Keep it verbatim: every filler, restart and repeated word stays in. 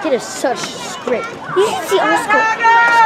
kid is such a script. You should see Oscar.